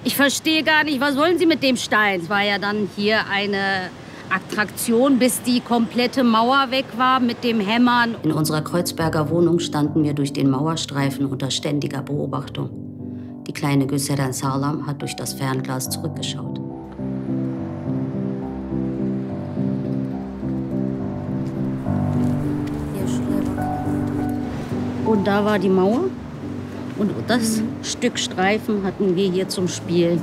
Ich verstehe gar nicht, was wollen Sie mit dem Stein? Es war ja dann hier eine Attraktion, bis die komplette Mauer weg war mit dem Hämmern. In unserer Kreuzberger Wohnung standen wir durch den Mauerstreifen unter ständiger Beobachtung. Die kleine Güssedan Sağlam hat durch das Fernglas zurückgeschaut. Und da war die Mauer. Und das Stück Streifen hatten wir hier zum Spielen.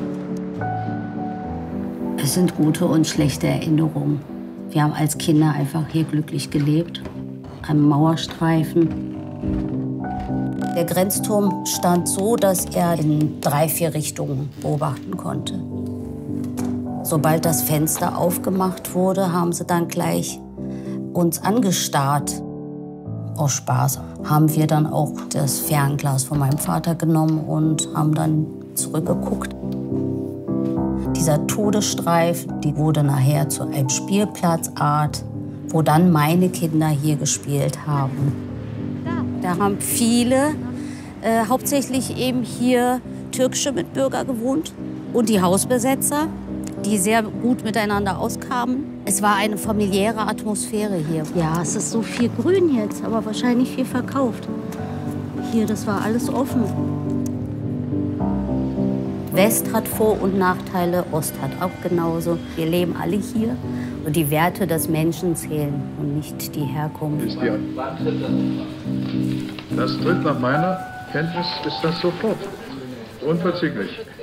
Es sind gute und schlechte Erinnerungen. Wir haben als Kinder einfach hier glücklich gelebt, am Mauerstreifen. Der Grenzturm stand so, dass er in 3, 4 Richtungen beobachten konnte. Sobald das Fenster aufgemacht wurde, haben sie dann gleich uns angestarrt. Aus Spaß haben wir dann auch das Fernglas von meinem Vater genommen und haben dann zurückgeguckt. Dieser Todesstreifen, die wurde nachher zu einem Spielplatzart, wo dann meine Kinder hier gespielt haben. Da haben viele, hauptsächlich eben hier türkische Mitbürger gewohnt und die Hausbesetzer, die sehr gut miteinander auskamen. Es war eine familiäre Atmosphäre hier. Ja, es ist so viel Grün jetzt, aber wahrscheinlich viel verkauft. Hier, das war alles offen. West hat Vor- und Nachteile, Ost hat auch genauso. Wir leben alle hier und die Werte des Menschen zählen und nicht die Herkunft. Das tritt nach meiner Kenntnis ist das sofort. Unverzüglich.